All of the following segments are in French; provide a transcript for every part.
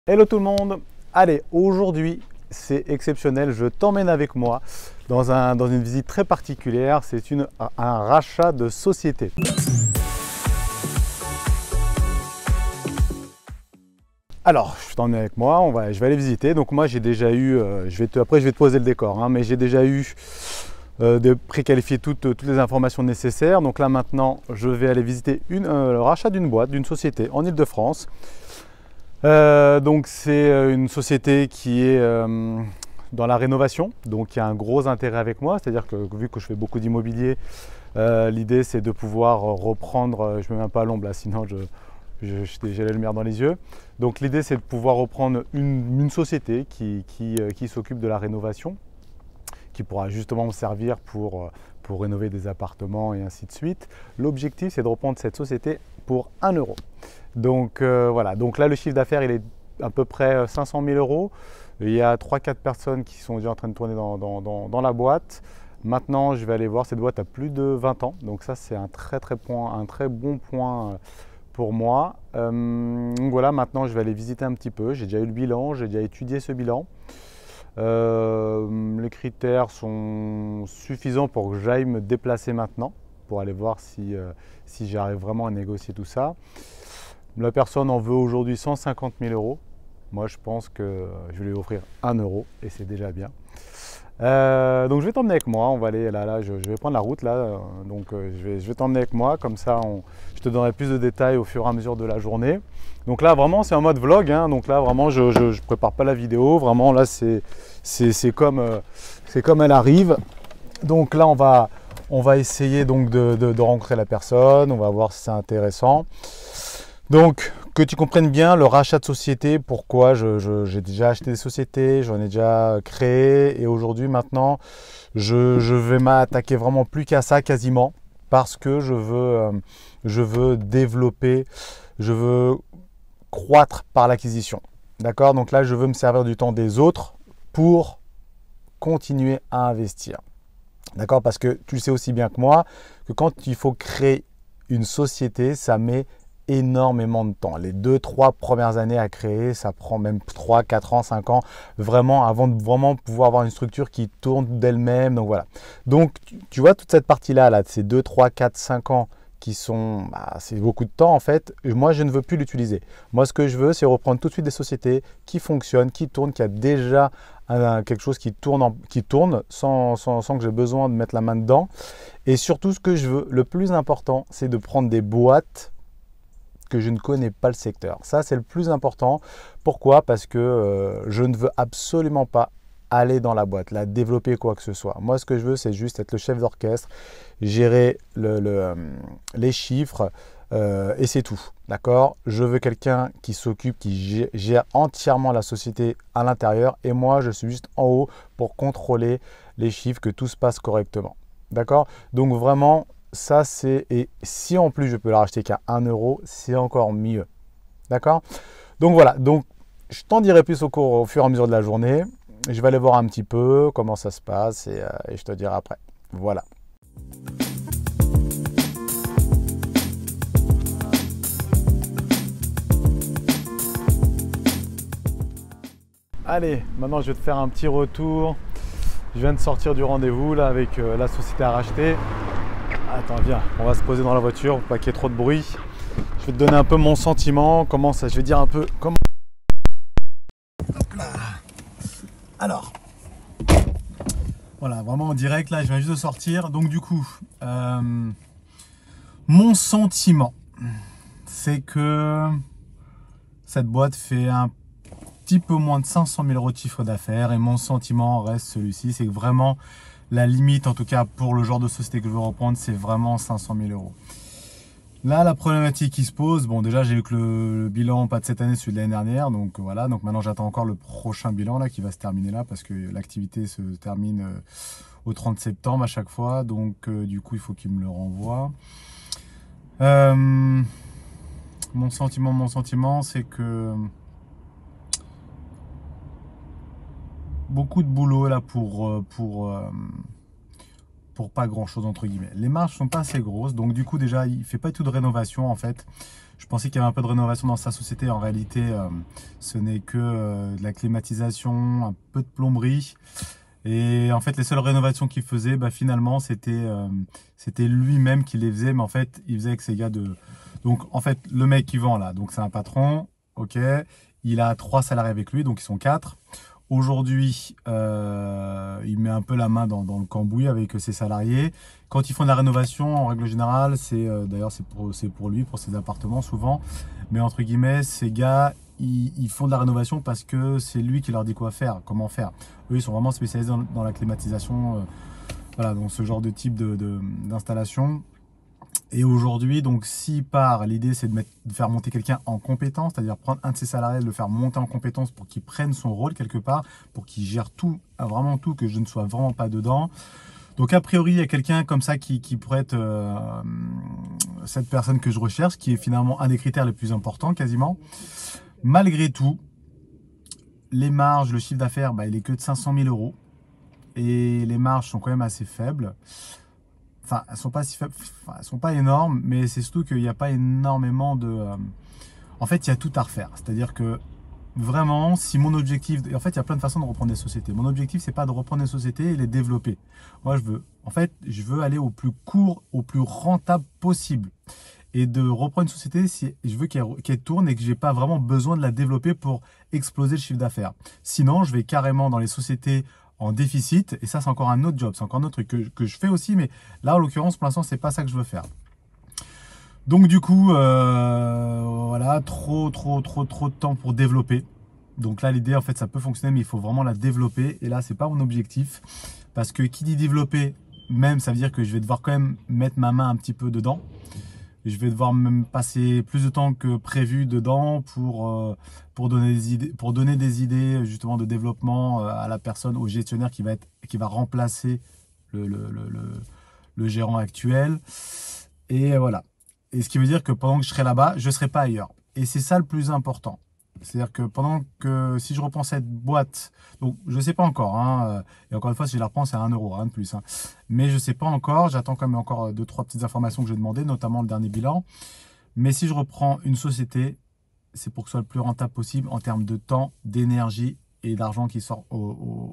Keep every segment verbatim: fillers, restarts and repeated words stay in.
Hello tout le monde. Allez, aujourd'hui c'est exceptionnel, je t'emmène avec moi dans, un, dans une visite très particulière, c'est une, un rachat de société. Alors, je t'emmène avec moi, on va, je vais aller visiter. Donc moi j'ai déjà eu, euh, je vais te, après je vais te poser le décor, hein, mais j'ai déjà eu euh, de préqualifier toutes, toutes les informations nécessaires. Donc là maintenant je vais aller visiter une, euh, le rachat d'une boîte, d'une société en Ile-de-France. Euh, donc c'est une société qui est euh, dans la rénovation, donc il y a un gros intérêt avec moi, c'est-à-dire que vu que je fais beaucoup d'immobilier, euh, l'idée c'est de pouvoir reprendre, je ne mets même pas à l'ombre là, sinon je, je, j'ai la lumière dans les yeux. Donc l'idée c'est de pouvoir reprendre une, une société qui, qui, qui s'occupe de la rénovation, qui pourra justement me servir pour, pour rénover des appartements et ainsi de suite. L'objectif c'est de reprendre cette société pour un euro. Donc euh, voilà, donc là le chiffre d'affaires il est à peu près cinq cent mille euros. Il y a trois quatre personnes qui sont déjà en train de tourner dans, dans, dans, dans la boîte. Maintenant je vais aller voir, cette boîte a plus de vingt ans, donc ça c'est un très très, point, un très bon point pour moi. Euh, donc voilà, maintenant je vais aller visiter un petit peu. J'ai déjà eu le bilan, j'ai déjà étudié ce bilan. Euh, les critères sont suffisants pour que j'aille me déplacer maintenant, pour aller voir si, euh, si j'arrive vraiment à négocier tout ça. La personne en veut aujourd'hui cent cinquante mille euros. Moi, je pense que je vais lui offrir un euro et c'est déjà bien. Euh, donc, je vais t'emmener avec moi. On va aller là, là. Je, je vais prendre la route là. Donc, euh, je vais, je vais t'emmener avec moi. Comme ça, on, je te donnerai plus de détails au fur et à mesure de la journée. Donc là, vraiment, c'est en mode vlog. Hein. Donc là, vraiment, je ne prépare pas la vidéo. Vraiment, là, c'est c'est comme, euh, c'est comme elle arrive. Donc là, on va, on va essayer donc de, de, de rencontrer la personne. On va voir si c'est intéressant. Donc, que tu comprennes bien le rachat de société, pourquoi je, je, j'ai déjà acheté des sociétés, j'en ai déjà créé et aujourd'hui maintenant, je, je vais m'attaquer vraiment plus qu'à ça quasiment parce que je veux, euh, je veux développer, je veux croître par l'acquisition. D'accord? Donc là, je veux me servir du temps des autres pour continuer à investir. D'accord? Parce que tu le sais aussi bien que moi que quand il faut créer une société, ça met énormément de temps. Les deux, trois premières années à créer, ça prend même trois, quatre ans, cinq ans, vraiment, avant de vraiment pouvoir avoir une structure qui tourne d'elle-même. Donc voilà. Donc tu, tu vois toute cette partie-là, là, de ces deux, trois, quatre, cinq ans qui sont, bah, c'est beaucoup de temps en fait. Moi, je ne veux plus l'utiliser. Moi, ce que je veux, c'est reprendre tout de suite des sociétés qui fonctionnent, qui tournent, qui a déjà un, quelque chose qui tourne, en, qui tourne sans, sans, sans que j'ai besoin de mettre la main dedans. Et surtout, ce que je veux, le plus important, c'est de prendre des boîtes que je ne connais pas le secteur. Ça, c'est le plus important. Pourquoi? Parce que euh, je ne veux absolument pas aller dans la boîte, la développer quoi que ce soit. Moi, ce que je veux, c'est juste être le chef d'orchestre, gérer le, le, euh, les chiffres euh, et c'est tout. D'accord? Je veux quelqu'un qui s'occupe, qui gère entièrement la société à l'intérieur et moi, je suis juste en haut pour contrôler les chiffres, que tout se passe correctement. D'accord? Donc vraiment, ça c'est, et si en plus je peux la racheter qu'à un euro, c'est encore mieux. D'accord? Donc voilà, donc je t'en dirai plus au, cours, au fur et à mesure de la journée. Je vais aller voir un petit peu comment ça se passe et, euh, et je te dirai après. Voilà. Allez, maintenant je vais te faire un petit retour. Je viens de sortir du rendez-vous là avec euh, la société à racheter. Attends, viens, on va se poser dans la voiture pour pas qu'il y ait trop de bruit. Je vais te donner un peu mon sentiment, comment ça, je vais dire un peu comment. Hop là. Alors, voilà, vraiment en direct, là, je viens juste de sortir. Donc du coup, euh, mon sentiment, c'est que cette boîte fait un petit peu moins de cinq cent mille euros de chiffre d'affaires et mon sentiment reste celui-ci, c'est que vraiment la limite, en tout cas pour le genre de société que je veux reprendre, c'est vraiment cinq cent mille euros. Là, la problématique qui se pose, bon déjà j'ai eu que le, le bilan, pas de cette année, celui de l'année dernière, donc voilà, donc maintenant j'attends encore le prochain bilan là qui va se terminer là parce que l'activité se termine euh, au trente septembre à chaque fois, donc euh, du coup il faut qu'il me le renvoie. Euh, mon sentiment, mon sentiment, c'est que beaucoup de boulot là pour, pour, euh, pour pas grand chose entre guillemets. Les marges sont pas assez grosses, donc du coup déjà il fait pas tout de rénovation en fait. Je pensais qu'il y avait un peu de rénovation dans sa société, en réalité euh, ce n'est que euh, de la climatisation, un peu de plomberie. Et en fait les seules rénovations qu'il faisait, bah, finalement c'était euh, c'était lui-même qui les faisait, mais en fait il faisait avec ses gars de... Donc en fait le mec qui vend là, donc c'est un patron, ok, il a trois salariés avec lui, donc ils sont quatre. Aujourd'hui, euh, il met un peu la main dans, dans le cambouis avec ses salariés. Quand ils font de la rénovation, en règle générale, c'est euh, d'ailleurs c'est pour, c'est pour lui, pour ses appartements souvent. Mais entre guillemets, ces gars, ils, ils font de la rénovation parce que c'est lui qui leur dit quoi faire, comment faire. Eux, ils sont vraiment spécialisés dans, dans la climatisation, euh, voilà, dans ce genre de type de, de, d'installation. Et aujourd'hui, donc s'il part, l'idée c'est de, mettre, de faire monter quelqu'un en compétence, c'est-à-dire prendre un de ses salariés, le faire monter en compétence pour qu'il prenne son rôle quelque part, pour qu'il gère tout, vraiment tout, que je ne sois vraiment pas dedans. Donc a priori, il y a quelqu'un comme ça qui, qui pourrait être euh, cette personne que je recherche, qui est finalement un des critères les plus importants quasiment. Malgré tout, les marges, le chiffre d'affaires, bah, il est que de cinq cent mille euros. Et les marges sont quand même assez faibles. Enfin, elles sont pas si faibles, enfin, elles sont pas énormes, mais c'est surtout qu'il n'y a pas énormément de... Euh... En fait, il y a tout à refaire. C'est-à-dire que vraiment, si mon objectif... En fait, il y a plein de façons de reprendre des sociétés. Mon objectif, c'est pas de reprendre des sociétés et les développer. Moi, je veux... En fait, je veux aller au plus court, au plus rentable possible. Et de reprendre une société, si je veux qu'elle qu'elle tourne et que j'ai pas vraiment besoin de la développer pour exploser le chiffre d'affaires. Sinon, je vais carrément dans les sociétés en déficit, et ça c'est encore un autre job, c'est encore un autre truc que, que je fais aussi, mais là en l'occurrence pour l'instant c'est pas ça que je veux faire. Donc du coup, euh, voilà, trop trop trop trop de temps pour développer. Donc là l'idée en fait ça peut fonctionner, mais il faut vraiment la développer, et là c'est pas mon objectif, parce que qui dit développer, même ça veut dire que je vais devoir quand même mettre ma main un petit peu dedans. Je vais devoir même passer plus de temps que prévu dedans pour, euh, pour, donner des idées, pour donner des idées justement de développement à la personne, au gestionnaire qui va, être, qui va remplacer le, le, le, le, le gérant actuel. Et voilà. Et ce qui veut dire que pendant que je serai là-bas, je ne serai pas ailleurs. Et c'est ça le plus important. C'est-à-dire que pendant que, si je reprends cette boîte, donc je ne sais pas encore, hein, et encore une fois, si je la reprends, c'est à un euro, rien de plus. Hein, mais je ne sais pas encore, j'attends quand même encore deux, trois petites informations que j'ai demandées, notamment le dernier bilan. Mais si je reprends une société, c'est pour que ce soit le plus rentable possible en termes de temps, d'énergie et d'argent qui sort au,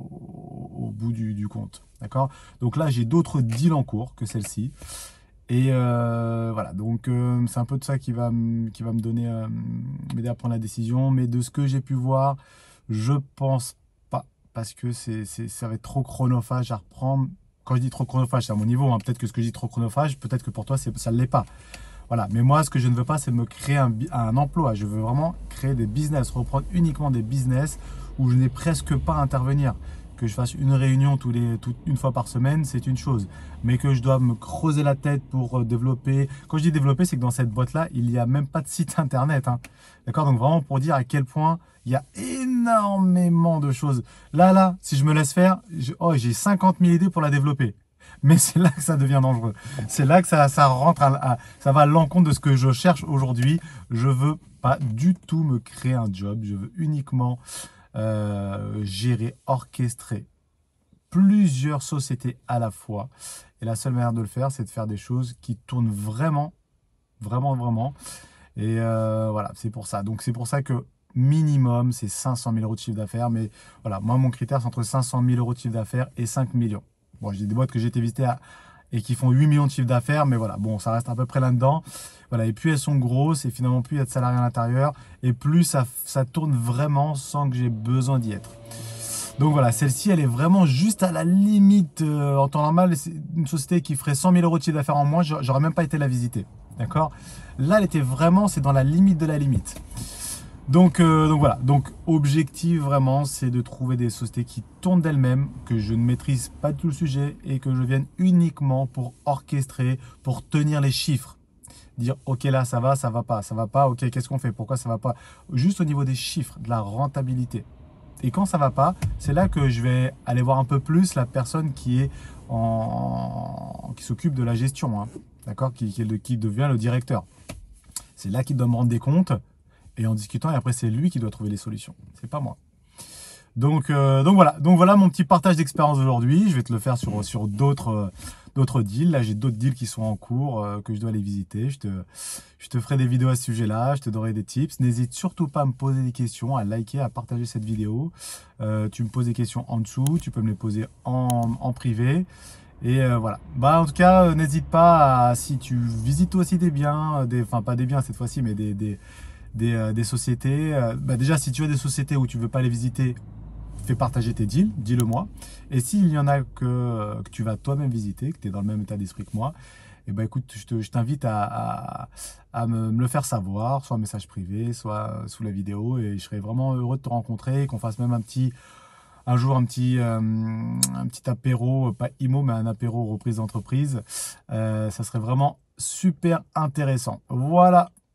au, au bout du, du compte. D'accord? Donc là, j'ai d'autres deals en cours que celle-ci. Et euh, voilà, donc euh, c'est un peu de ça qui va, qui va me donner, euh, m'aider à prendre la décision. Mais de ce que j'ai pu voir, je pense pas, parce que c'est, c'est, ça va être trop chronophage à reprendre. Quand je dis trop chronophage, c'est à mon niveau, hein. Peut-être que ce que je dis trop chronophage, peut-être que pour toi, c'est, ça ne l'est pas. Voilà, mais moi, ce que je ne veux pas, c'est me créer un, un emploi. Je veux vraiment créer des business, reprendre uniquement des business où je n'ai presque pas à intervenir. Que je fasse une réunion tous les, tout, une fois par semaine, c'est une chose. Mais que je dois me creuser la tête pour développer. Quand je dis développer, c'est que dans cette boîte-là, il n'y a même pas de site internet. Hein. D'accord? Donc vraiment pour dire à quel point il y a énormément de choses. Là, là, si je me laisse faire, je, oh, j'ai cinquante mille idées pour la développer. Mais c'est là que ça devient dangereux. C'est là que ça, ça rentre, à, à, ça va à l'encontre de ce que je cherche aujourd'hui. Je veux pas du tout me créer un job. Je veux uniquement euh, gérer, orchestrer plusieurs sociétés à la fois. Et la seule manière de le faire, c'est de faire des choses qui tournent vraiment, vraiment, vraiment. Et euh, voilà, c'est pour ça. Donc c'est pour ça que minimum, c'est cinq cent mille euros de chiffre d'affaires. Mais voilà, moi, mon critère, c'est entre cinq cent mille euros de chiffre d'affaires et cinq millions. Bon, j'ai des boîtes que j'ai été visiter à, et qui font huit millions de chiffre d'affaires, mais voilà, bon, ça reste à peu près là-dedans. Voilà, et plus elles sont grosses, et finalement plus il y a de salariés à l'intérieur, et plus ça, ça tourne vraiment sans que j'ai besoin d'y être. Donc voilà, celle-ci, elle est vraiment juste à la limite. Euh, en temps normal, c'est une société qui ferait cent mille euros de chiffre d'affaires en moins, j'aurais même pas été la visiter. D'accord? Là, elle était vraiment, c'est dans la limite de la limite. Donc, euh, donc voilà, donc objectif vraiment, c'est de trouver des sociétés qui tournent d'elles-mêmes, que je ne maîtrise pas tout le sujet et que je vienne uniquement pour orchestrer, pour tenir les chiffres. Dire ok là ça va, ça va pas, ça va pas, ok qu'est-ce qu'on fait, pourquoi ça va pas. Juste au niveau des chiffres, de la rentabilité. Et quand ça va pas, c'est là que je vais aller voir un peu plus la personne qui est en, qui s'occupe de la gestion, hein, d'accord, qui, qui, qui devient le directeur. C'est là qu'il doit me rendre des comptes. Et en discutant, et après c'est lui qui doit trouver les solutions, c'est pas moi. Donc, euh, donc voilà, donc voilà mon petit partage d'expérience aujourd'hui. Je vais te le faire sur, sur d'autres euh, d'autres deals. Là, j'ai d'autres deals qui sont en cours, euh, que je dois aller visiter. Je te, je te ferai des vidéos à ce sujet-là, je te donnerai des tips. N'hésite surtout pas à me poser des questions, à liker, à partager cette vidéo. Euh, tu me poses des questions en dessous, tu peux me les poser en, en privé. Et euh, voilà. Bah, en tout cas, euh, n'hésite pas à, si tu visites aussi des biens, euh, des, enfin pas des biens cette fois-ci, mais des, des, des, euh, des sociétés. Euh, bah, déjà, si tu as des sociétés où tu veux pas les visiter, fais partager tes deals, dis-le moi. Et s'il y en a que, euh, que tu vas toi-même visiter, que tu es dans le même état d'esprit que moi, et ben écoute, je te- je t'invite à, à, à me, me le faire savoir, soit en message privé, soit sous la vidéo. Et je serais vraiment heureux de te rencontrer, qu'on fasse même un petit, un jour un petit, euh, un petit apéro, pas IMO, mais un apéro reprise d'entreprise. Euh, ça serait vraiment super intéressant. Voilà.